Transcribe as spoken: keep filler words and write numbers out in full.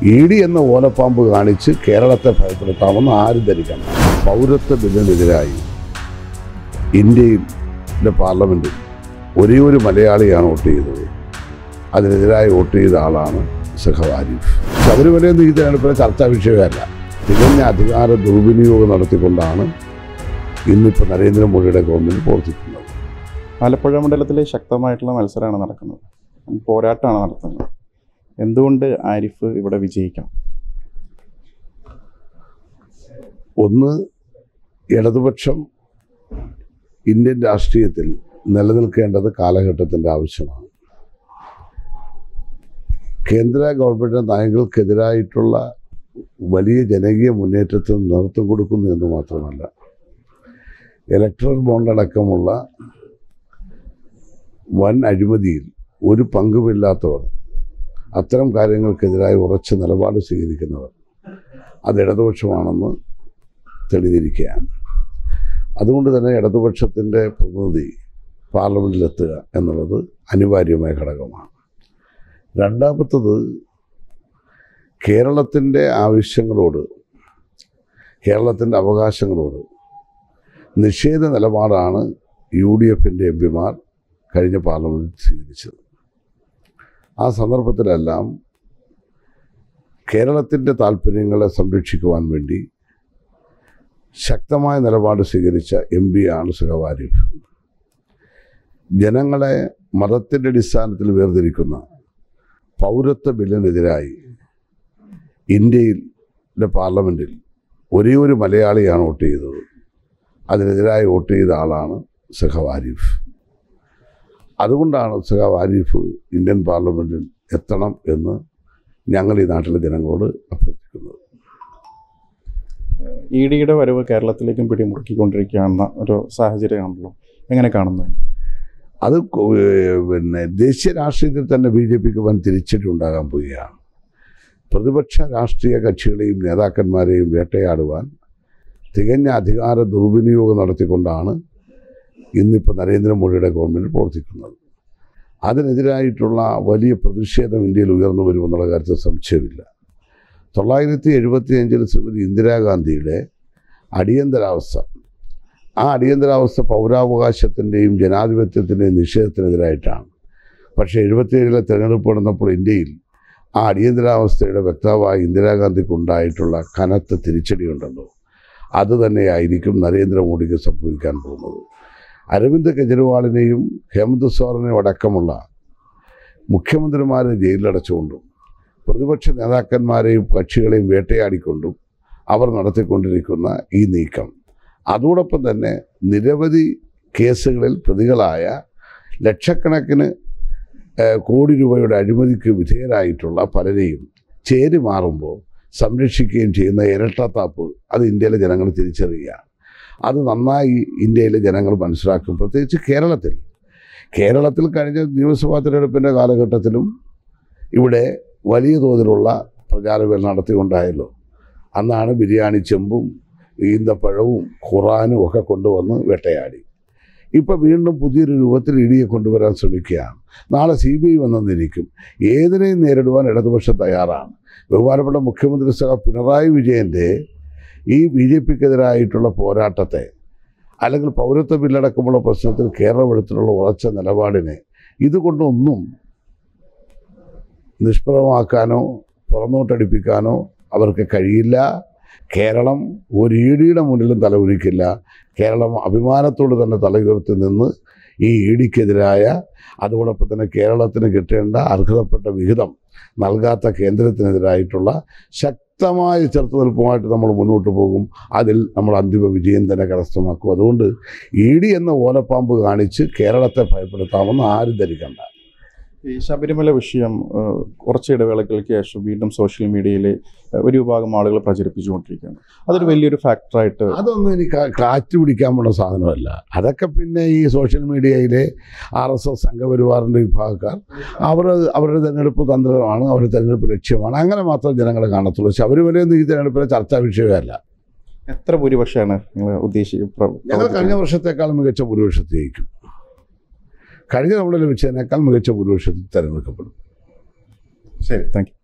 E D എന്ന ഓലപ്പാമ്പ് കാണിച്ച് കേരളത്തെ ഭയപ്പെടുത്താമെന്ന് ആരും ധരിക്കണം. പൗരത്വ ബില്ലിനെതിരായി ഇന്ത്യയിലെ പാർലമെൻറ്റിൽ ഒരേ ഒരു മലയാളിയാണ് വോട്ട് ചെയ്തത്. അതിനെതിരായി വോട്ട് ചെയ്ത ആളാണ് സഖാവ് ആരിഫ്. ശബരിമലയൊന്നും ഈ തെരഞ്ഞെടുപ്പിലെ ചർച്ചാ വിഷയമല്ല. തികഞ്ഞ അധികാര ദുർവിനിയോഗം നടത്തിക്കൊണ്ടാണ് ഇന്നിപ്പോൾ നരേന്ദ്രമോദിയുടെ ഗവൺമെൻറ് പ്രവർത്തിക്കുന്നത്. ആലപ്പുഴ മണ്ഡലത്തിലെ ശക്തമായിട്ടുള്ള മത്സരമാണ് നടക്കുന്നത്, പോരാട്ടമാണ് നടത്തുന്നത്. എന്തുകൊണ്ട് ആരിഫ് ഇവിടെ വിജയിക്കണം? ഒന്ന്, ഇടതുപക്ഷം ഇന്ത്യൻ രാഷ്ട്രീയത്തിൽ നിലനിൽക്കേണ്ടത് കാലഘട്ടത്തിൻ്റെ ആവശ്യമാണ്. കേന്ദ്ര ഗവൺമെൻറ് നയങ്ങൾക്കെതിരായിട്ടുള്ള വലിയ ജനകീയ മുന്നേറ്റത്തിന് നേതൃത്വം കൊടുക്കുന്നു എന്ന് മാത്രമല്ല, ഇലക്ട്രൽ ബോണ്ട് അടക്കമുള്ള വൻ അഴിമതിയിൽ ഒരു പങ്കുമില്ലാത്തവർ, അത്തരം കാര്യങ്ങൾക്കെതിരായി ഉറച്ച നിലപാട് സ്വീകരിക്കുന്നവർ, അത് ഇടതുപക്ഷമാണെന്ന് തെളിഞ്ഞിരിക്കുകയാണ്. അതുകൊണ്ട് തന്നെ ഇടതുപക്ഷത്തിൻ്റെ പ്രതിനിധി പാർലമെൻറ്റിലെത്തുക എന്നുള്ളത് അനിവാര്യമായ ഘടകമാണ്. രണ്ടാമത്തത്, കേരളത്തിൻ്റെ ആവശ്യങ്ങളോട്, കേരളത്തിൻ്റെ അവകാശങ്ങളോട് നിഷേധ നിലപാടാണ് യു ഡി എഫിൻ്റെ എം പിമാർ കഴിഞ്ഞ പാർലമെൻറ്റിൽ സ്വീകരിച്ചത്. ആ സന്ദർഭത്തിലെല്ലാം കേരളത്തിൻ്റെ താല്പര്യങ്ങളെ സംരക്ഷിക്കുവാൻ വേണ്ടി ശക്തമായ നിലപാട് സ്വീകരിച്ച എം പിയാണ് സഖാവ് ആരിഫ്. ജനങ്ങളെ മതത്തിൻ്റെ അടിസ്ഥാനത്തിൽ വേർതിരിക്കുന്ന പൗരത്വ ബില്ലിനെതിരായി ഇന്ത്യയിലെ പാർലമെൻറ്റിൽ ഒരേ ഒരു മലയാളിയാണ് വോട്ട് ചെയ്തത്. അതിനെതിരായി വോട്ട് ചെയ്ത ആളാണ് സഖാവ് ആരിഫ്. അതുകൊണ്ടാണ് സഖാവ് ആരിഫ് ഇന്ത്യൻ പാർലമെൻറ്റിൽ എത്തണം എന്ന് ഞങ്ങൾ ഈ നാട്ടിലെ ജനങ്ങളോട് അഭ്യർത്ഥിക്കുന്നത്. ഇ ഡിയുടെ വരവ് കേരളത്തിലേക്കും പിടിമുറുക്കിക്കൊണ്ടിരിക്കുകയാണെന്ന ഒരു സാഹചര്യമാണല്ലോ, എങ്ങനെ കാണുന്നത്? അത് പിന്നെ ദേശീയ രാഷ്ട്രീയത്തിൽ തന്നെ ബി ജെ പിക്ക് വൻ തിരിച്ചടി ഉണ്ടാകാൻ പോവുകയാണ്. പ്രതിപക്ഷ രാഷ്ട്രീയ കക്ഷികളെയും നേതാക്കന്മാരെയും വേട്ടയാടുവാൻ തികഞ്ഞ അധികാര ദുർവിനിയോഗം നടത്തിക്കൊണ്ടാണ് ഇന്നിപ്പോൾ നരേന്ദ്രമോദിയുടെ ഗവൺമെൻറ് പ്രവർത്തിക്കുന്നത്. അതിനെതിരായിട്ടുള്ള വലിയ പ്രതിഷേധം ഇന്ത്യയിൽ ഉയർന്നു വരുമെന്നുള്ള കാര്യത്തിൽ സംശയമില്ല. തൊള്ളായിരത്തി എഴുപത്തി അഞ്ചിൽ ശ്രീമതി ഇന്ദിരാഗാന്ധിയുടെ അടിയന്തരാവസ്ഥ, ആ അടിയന്തരാവസ്ഥ പൗരാവകാശത്തിൻ്റെയും ജനാധിപത്യത്തിൻ്റെയും നിഷേധത്തിനെതിരായിട്ടാണ്. പക്ഷേ എഴുപത്തിയേഴിലെ തിരഞ്ഞെടുപ്പ് നടന്നപ്പോൾ ഇന്ത്യയിൽ ആ അടിയന്തരാവസ്ഥയുടെ വക്താവായ ഇന്ദിരാഗാന്ധിക്കുണ്ടായിട്ടുള്ള കനത്ത തിരിച്ചടിയുണ്ടല്ലോ, അതുതന്നെയായിരിക്കും നരേന്ദ്രമോദിക്ക് സംഭവിക്കാൻ പോകുന്നത്. അരവിന്ദ് കെജ്രിവാളിനെയും ഹേമന്ത് സോറനെയും അടക്കമുള്ള മുഖ്യമന്ത്രിമാരെ ജയിലിലടച്ചുകൊണ്ടും പ്രതിപക്ഷ നേതാക്കന്മാരെയും കക്ഷികളെയും വേട്ടയാടിക്കൊണ്ടും അവർ നടത്തിക്കൊണ്ടിരിക്കുന്ന ഈ നീക്കം, അതോടൊപ്പം തന്നെ നിരവധി കേസുകളിൽ പ്രതികളായ ലക്ഷക്കണക്കിന് കോടി രൂപയുടെ അഴിമതിക്ക് വിധേയരായിട്ടുള്ള പലരെയും ചേരി മാറുമ്പോൾ സംരക്ഷിക്കുകയും ചെയ്യുന്ന ഇരട്ടത്താപ്പ് അത് ഇന്ത്യയിലെ ജനങ്ങൾ തിരിച്ചറിയുകയാണ്. അത് നന്നായി ഇന്ത്യയിലെ ജനങ്ങൾ മനസ്സിലാക്കും. പ്രത്യേകിച്ച് കേരളത്തിൽ കേരളത്തിൽ കഴിഞ്ഞ നിയമസഭാ തിരഞ്ഞെടുപ്പിൻ്റെ കാലഘട്ടത്തിലും ഇവിടെ വലിയ തോതിലുള്ള പ്രചാരവേല നടത്തിക്കൊണ്ടായല്ലോ. അന്നാണ് ബിരിയാണി ചെമ്പും ഈന്തപ്പഴവും ഖുറാനും ഒക്കെ കൊണ്ടുവന്ന് വേട്ടയാടി. ഇപ്പോൾ വീണ്ടും പുതിയൊരു രൂപത്തിൽ ഇ ഡിയെ കൊണ്ടുവരാൻ ശ്രമിക്കുകയാണ്. നാളെ സി ബി ഐ വന്നെന്നിരിക്കും. ഏതിനെയും നേരിടുവാൻ ഇടതുപക്ഷം തയ്യാറാണ്. ബഹുമാനപ്പെട്ട മുഖ്യമന്ത്രി സഹ പിണറായി വിജയൻ്റെ ഈ ബി ജെ പിക്കെതിരായിട്ടുള്ള പോരാട്ടത്തെ, അല്ലെങ്കിൽ പൗരത്വ ബില്ലടക്കമുള്ള പ്രശ്നത്തിൽ കേരളം എടുത്തിട്ടുള്ള ഉറച്ച നിലപാടിനെ ഇതുകൊണ്ടൊന്നും നിഷ്പ്രഭമാക്കാനോ പുറന്നോട്ടടിപ്പിക്കാനോ അവർക്ക് കഴിയില്ല. കേരളം ഒരു ഇ ഡിയുടെ മുന്നിലും തല ഉരിക്കില്ല. കേരളം അഭിമാനത്തോട് തന്നെ തല ഉയർത്തി നിന്ന് ഈ ഇ ഡിക്കെതിരായ, അതോടൊപ്പം തന്നെ കേരളത്തിന് കിട്ടേണ്ട അർഹതപ്പെട്ട വിഹിതം നൽകാത്ത കേന്ദ്രത്തിനെതിരായിട്ടുള്ള ശക്തമായ ചെറുത്തുനിൽപ്പുമായിട്ട് നമ്മൾ മുന്നോട്ട് പോകും. അതിൽ നമ്മൾ അന്തിമ വിജയം തന്നെ കരസ്ഥമാക്കും. അതുകൊണ്ട് ഇ ഡി എന്ന ഓലപ്പാമ്പ് കാണിച്ച് കേരളത്തെ ഭയപ്പെടുത്താമെന്ന് ആരും ധരിക്കണ്ട. ഈ ശബരിമല വിഷയം കുറച്ച് ഇടവേളകൾക്ക് ശേഷം വീണ്ടും സോഷ്യൽ മീഡിയയിൽ ഒരു വിഭാഗം ആളുകൾ പ്രചരിപ്പിച്ചുകൊണ്ടിരിക്കുകയാണ്. അതൊരു വലിയൊരു ഫാക്ടറായിട്ട്. അതൊന്നും എനിക്ക് കാറ്റ് പിടിക്കാൻ പോണ സാധനമല്ല. അതൊക്കെ പിന്നെ ഈ സോഷ്യൽ മീഡിയയിലെ ആർ എസ് എസ് സംഘപരിവാറിൻ്റെ വിഭാഗക്കാർ അവർ അവരുടെ തിരഞ്ഞെടുപ്പ് തന്ത്രമാണ്, അവരുടെ തിരഞ്ഞെടുപ്പ് ലക്ഷ്യമാണ്. അങ്ങനെ മാത്രം ജനങ്ങളെ കാണത്തുള്ളൂ. ശബരിമലയൊന്നും ഈ തിരഞ്ഞെടുപ്പിലെ ചർച്ചാ വിഷയമല്ല. എത്ര ഭൂരിപക്ഷമാണ് നിങ്ങൾ ഉദ്ദേശിക്കുന്നത്? ഞങ്ങൾ കഴിഞ്ഞ വർഷത്തേക്കാൾ മികച്ച ഭൂരിപക്ഷത്തെ ജയിക്കും. കഴിഞ്ഞ തവണ ലഭിച്ചതിനേക്കാൾ മികച്ച ഭൂരിപക്ഷത്തിൽ തിരഞ്ഞെടുക്കപ്പെടും. ശരി, താങ്ക് യു.